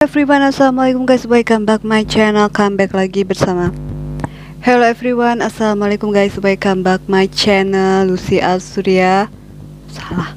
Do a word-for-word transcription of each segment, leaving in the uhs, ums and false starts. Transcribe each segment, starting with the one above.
Everyone, assalamualaikum guys, welcome back my channel. Come back lagi bersama Hello everyone, assalamualaikum guys, welcome back my channel Lucy Azuria. Salah.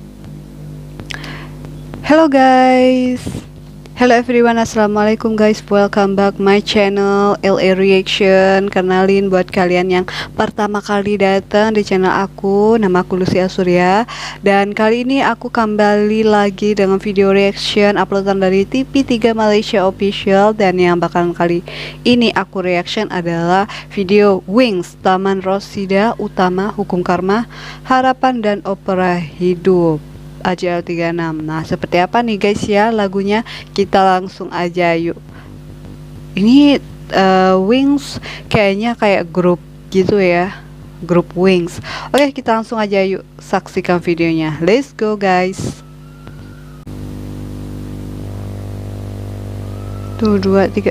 Hello guys. Hello everyone, assalamualaikum guys, welcome back my channel L A Reaction. Kenalin buat kalian yang pertama kali datang di channel aku, nama aku Lucy Azuria. Dan kali ini aku kembali lagi dengan video reaction uploadan dari T V tiga Malaysia Official. Dan yang bakalan kali ini aku reaction adalah video Wings, Taman Rosida Utama, Hukum Karma, Harapan dan Opera Hidup A J L tiga enam. Nah, seperti apa nih guys ya lagunya? Kita langsung aja yuk. Ini uh, Wings kayaknya kayak grup gitu ya, grup Wings. Oke, kita langsung aja yuk saksikan videonya. Let's go guys. Tuh, dua, tiga.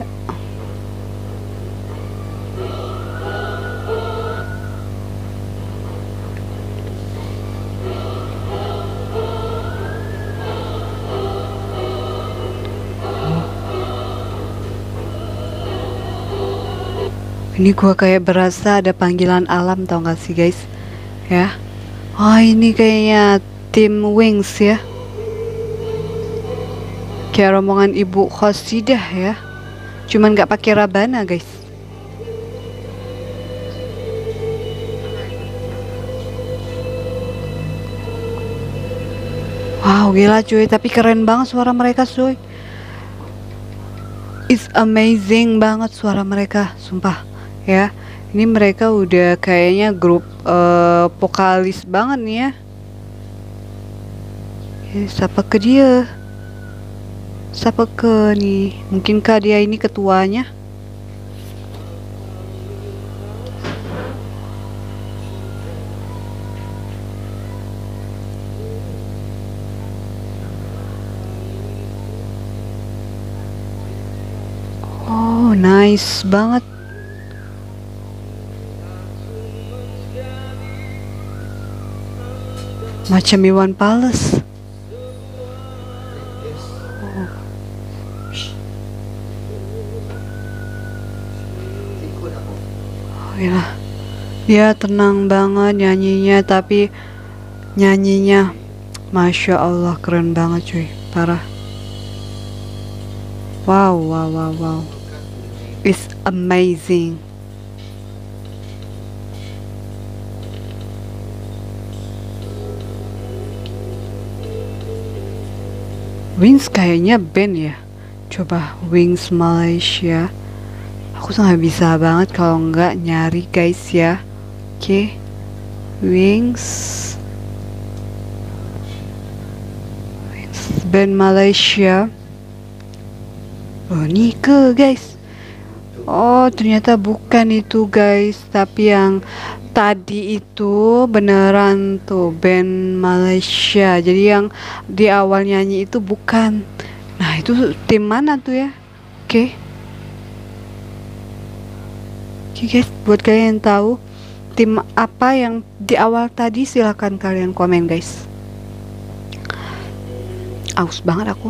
Ini gua kayak berasa ada panggilan alam, tau gak sih guys? Ya. Oh, ini kayaknya tim Wings ya. Kayak rombongan Ibu Khosidah ya. Cuman gak pakai rabana guys. Wow, gila cuy, tapi keren banget suara mereka cuy. It's amazing banget suara mereka, sumpah. Ya, ini mereka udah kayaknya grup uh, vokalis banget nih ya. Ya, siapa ke dia? Siapa ke nih? Mungkinkah dia ini ketuanya? Oh, nice banget. Macam Iwan Fals. Oh. Oh ya, dia tenang banget nyanyinya, tapi nyanyinya Masya Allah keren banget cuy, parah. Wow, wow, wow, wow. It's amazing. Wings kayaknya band ya. Coba Wings Malaysia. Aku sangat bisa banget kalau nggak nyari guys ya. Oke, okay. Wings Wings band Malaysia. Oh, Nike guys. Oh, ternyata bukan itu guys, tapi yang tadi itu beneran tuh band Malaysia. Jadi yang di awal nyanyi itu bukan. Nah, itu tim mana tuh ya? Oke. Okay. Oke okay guys, buat kalian yang tahu tim apa yang di awal tadi, silahkan kalian komen guys. Aus banget aku.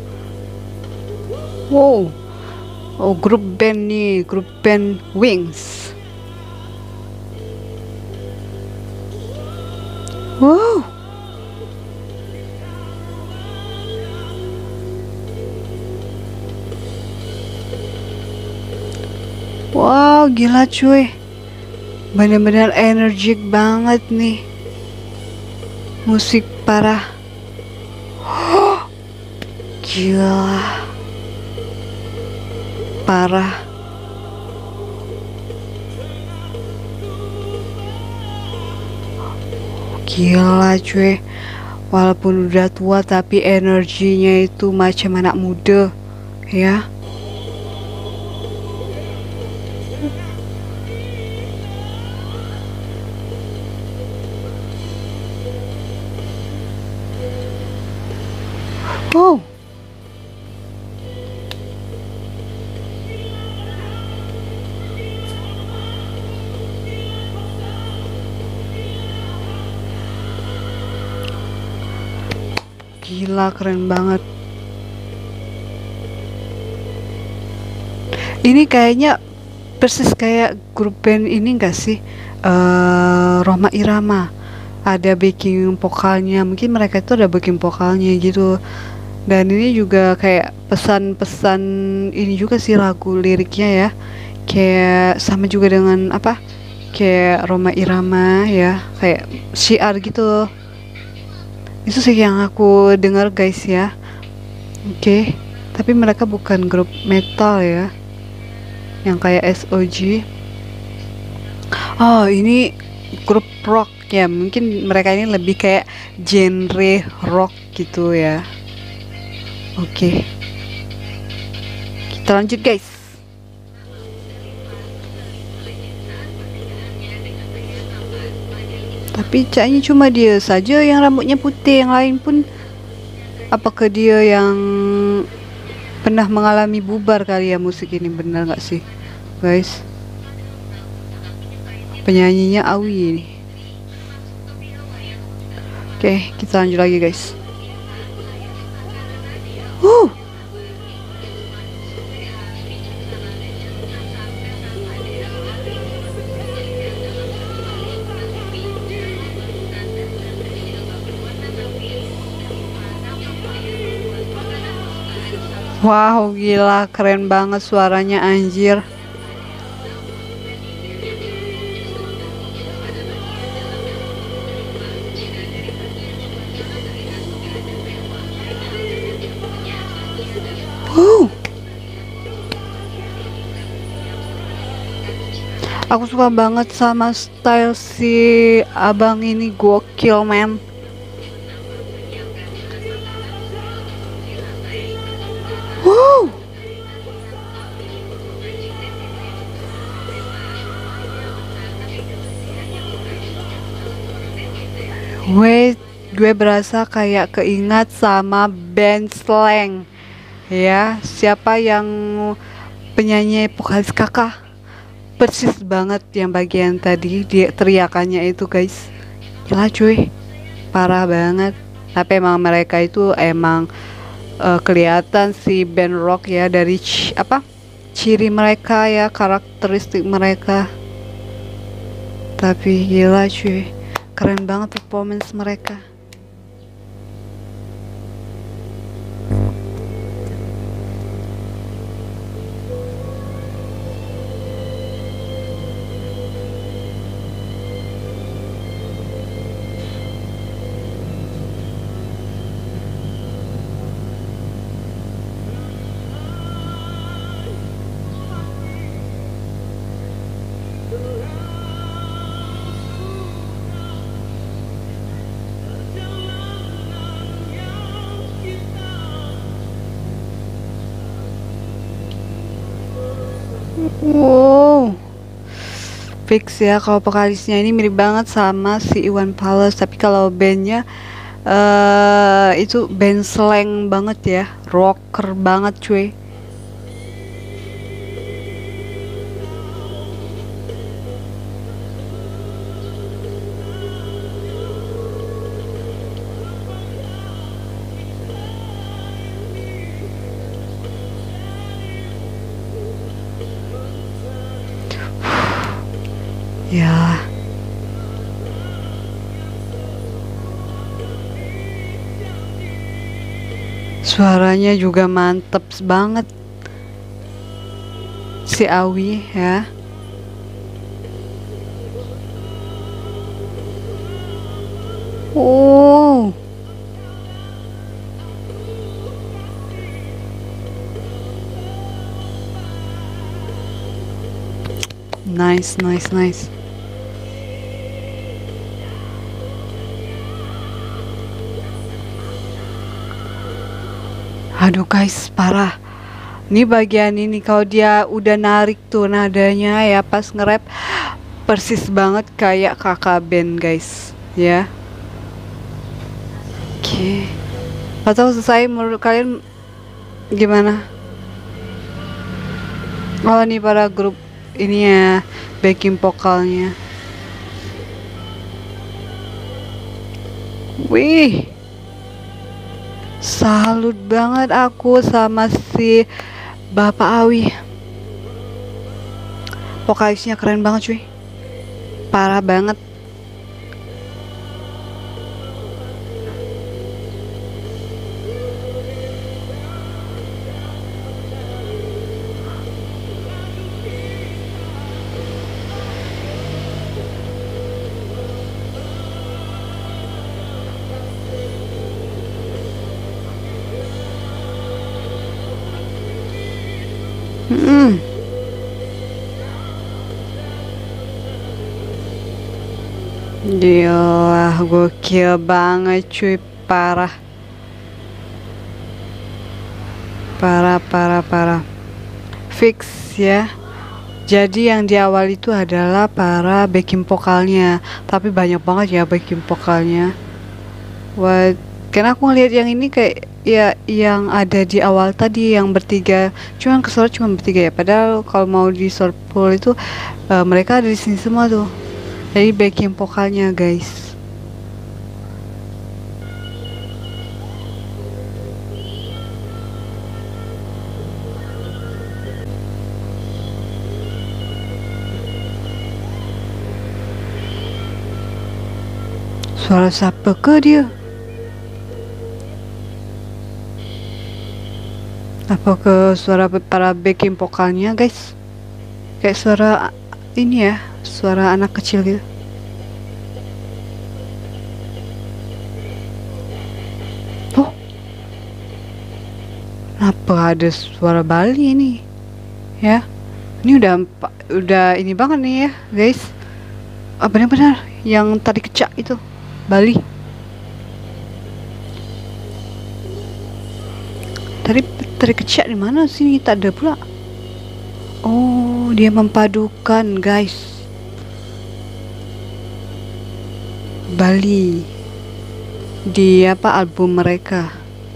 Wow. Oh, grup band nih, grup band Wings. Wow. Wow, gila cuy. Bener-bener energik banget nih. Musik parah. Oh, gila. Parah. Gila cuy. Walaupun udah tua tapi energinya itu macam anak muda ya. Wow. Gila, keren banget. Ini kayaknya persis kayak grup band ini enggak sih? Uh, Rhoma Irama. Ada backing vokalnya, mungkin mereka itu ada backing vokalnya gitu. Dan ini juga kayak pesan-pesan ini juga sih lagu liriknya ya. Kayak sama juga dengan apa? Kayak Rhoma Irama ya, kayak syiar gitu. Itu sih yang aku dengar guys ya. Oke, okay. Tapi mereka bukan grup metal ya, yang kayak S O G. Oh, ini grup rock ya, mungkin mereka ini lebih kayak genre rock gitu ya. Oke, okay. Kita lanjut guys. Tapi kayaknya cuma dia saja yang rambutnya putih, yang lain pun apakah dia yang pernah mengalami bubar kali ya musik ini, benar nggak sih guys? Penyanyinya Awi ini. Oke, kita lanjut lagi guys. Uh. Wow, gila, keren banget suaranya anjir. Wow. Aku suka banget sama style si abang ini, gokil man. Wow. Wait, gue berasa kayak keingat sama band Slang. Ya, siapa yang penyanyi vokalis Kakak? Persis banget yang bagian tadi dia teriakannya itu guys. Gila cuy, parah banget. Tapi emang mereka itu emang uh, kelihatan si band rock ya, dari apa ciri mereka ya, karakteristik mereka. Tapi gila cuy, keren banget performance mereka. Wow, fix ya kalau vokalisnya ini mirip banget sama si Iwan Fals, tapi kalau bandnya uh, itu band Slang banget ya, rocker banget cuy. Ya, suaranya juga mantep banget si Awi ya. Oh, nice, nice, nice. Aduh guys, parah. Ini bagian ini kalau dia udah narik tuh nadanya ya pas nge-rap, persis banget kayak kakak band guys ya. Oke, okay. Atau selesai menurut kalian gimana? Oh, nih para grup ini ya, backing vokalnya. Wih, salut banget aku sama si Bapak Awi. Vokalisnya keren banget cuy, parah banget. Hmm. Gila, gokil banget cuy, parah. Parah, parah, parah. Fix ya. Jadi yang di awal itu adalah para backing vokalnya, tapi banyak banget ya backing vokalnya. Wah, karena aku ngeliat yang ini kayak ya yang ada di awal tadi yang bertiga, cuman kesuara cuma bertiga ya. Padahal kalau mau di short pool itu uh, mereka ada di sini semua tuh. Jadi backing vokalnya guys. Suara siapa ke dia? Apa ke suara para backing vokalnya guys? Kayak suara ini ya, suara anak kecil gitu. Oh, kenapa ada suara Bali ini? Ya, ini udah udah ini banget nih ya guys. Ah, benar-benar yang tadi kecak itu Bali. Tadi tadi kecak di mana sih? Tak ada pula. Oh, dia mempadukan guys. Bali di apa album mereka.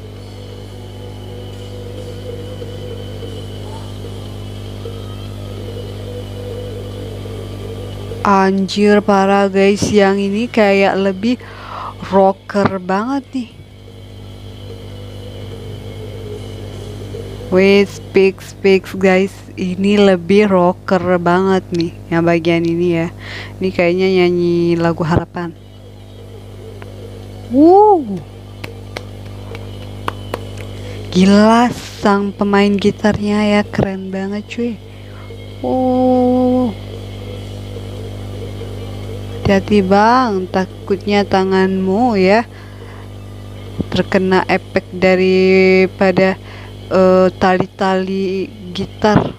Anjir parah guys, yang ini kayak lebih rocker banget nih. Wait, speak speak guys, ini lebih rocker banget nih yang bagian ini ya. Ini kayaknya nyanyi lagu harapan. Wow, gila, sang pemain gitarnya ya keren banget cuy. Oh, hati-hati bang, takutnya tanganmu ya terkena efek daripada tali-tali uh, gitar.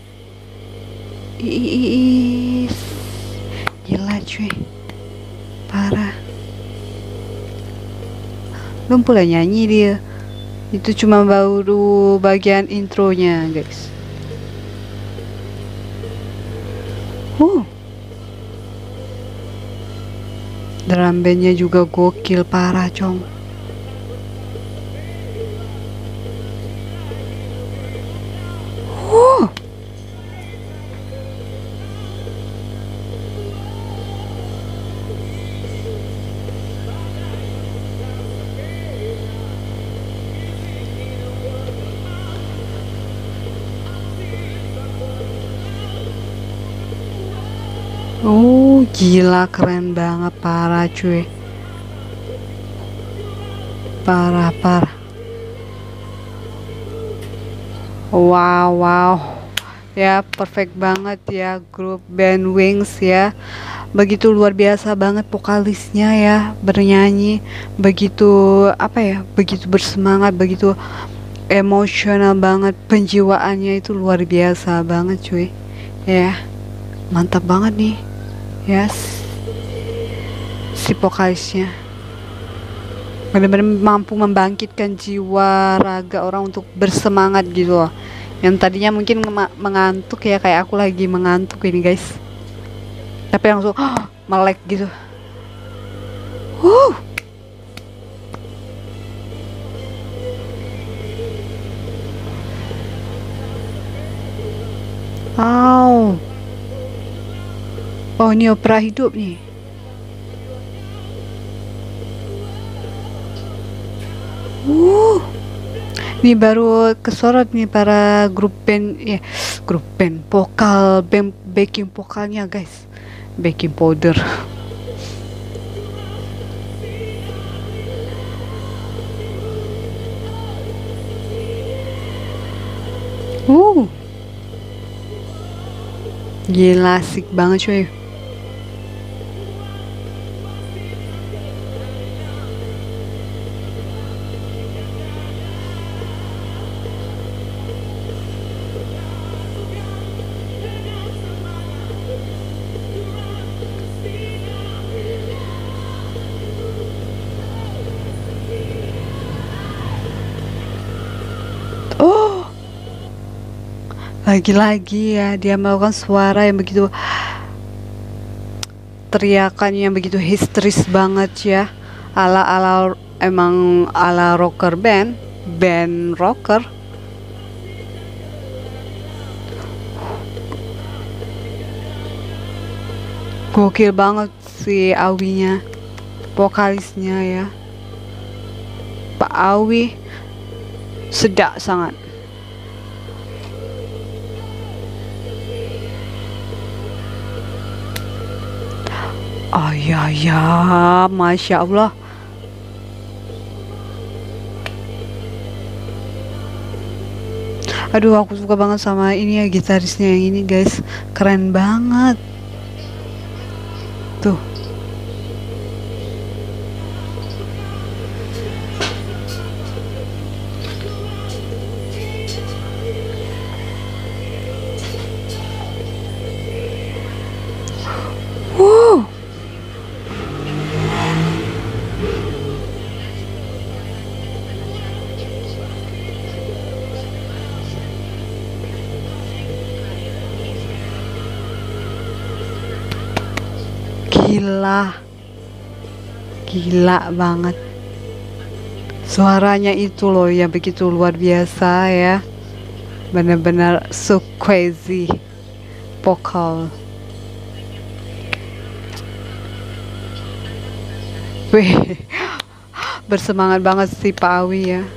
Iiii, gila cuy, parah. Belum pula nyanyi dia, itu cuma baru bagian intronya guys. Uh drum bandnya juga gokil parah cong. Uh. Oh, gila keren banget, parah cuy. Parah, parah. Wow, wow. Ya, perfect banget ya grup band Wings ya. Begitu luar biasa banget vokalisnya ya, bernyanyi begitu apa ya? Begitu bersemangat, begitu emosional banget, penjiwaannya itu luar biasa banget cuy. Ya. Mantap banget nih. Yes, si vokalisnya benar-benar mampu membangkitkan jiwa raga orang untuk bersemangat gitu loh. Yang tadinya mungkin mengantuk ya, kayak aku lagi mengantuk ini guys, tapi langsung oh, melek gitu. Wuh. Wow. Oh, ini opera hidup nih. Uh, ini baru kesorot nih para grup band ya, grup band vokal band backing vokalnya guys, baking powder. Uh, gila asik banget cuy. Oh, lagi-lagi ya dia melakukan suara yang begitu, teriakan yang begitu histeris banget ya, ala-ala emang ala rocker band, band rocker. Gokil banget si Awinya, vokalisnya ya. Pak Awi sedap sangat. Oh ya ya, masya Allah. Aduh, aku suka banget sama ini ya, gitarisnya yang ini guys, keren banget. Tuh. Wow. Gila, gila banget. Suaranya itu loh yang begitu luar biasa ya. Benar-benar so crazy vokal. Wih, bersemangat banget si Pak Awi ya.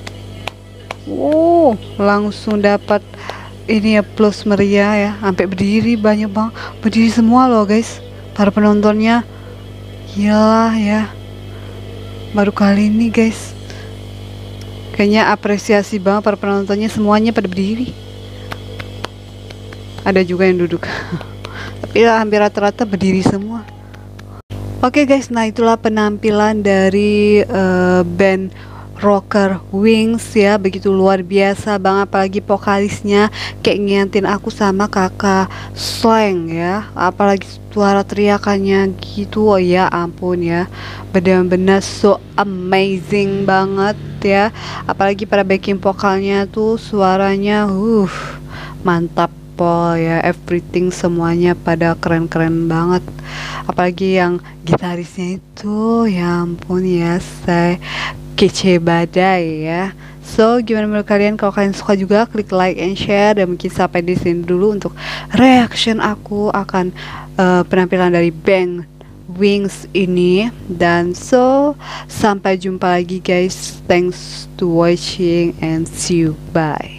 Wow, langsung dapat ini ya, plus meriah ya, sampai berdiri banyak bang, berdiri semua loh guys, para penontonnya. Gila ya, baru kali ini guys, kayaknya apresiasi banget para penontonnya, semuanya pada berdiri. Ada juga yang duduk, tapi ya, hampir rata-rata berdiri semua. Oke okay guys, nah itulah penampilan dari uh, band rocker Wings ya, begitu luar biasa banget, apalagi vokalisnya kayak ngingetin aku sama kakak Slang ya, apalagi suara teriakannya gitu, oh ya ampun ya, benar-benar so amazing banget ya, apalagi pada backing vokalnya tuh suaranya uh mantap pol ya, everything semuanya pada keren-keren banget, apalagi yang gitarisnya itu ya ampun ya, saya kece badai ya. So gimana menurut kalian? Kalau kalian suka juga klik like and share, dan mungkin sampai di sini dulu untuk reaction aku akan uh, penampilan dari band Wings ini. Dan so sampai jumpa lagi guys, thanks to watching and see you, bye.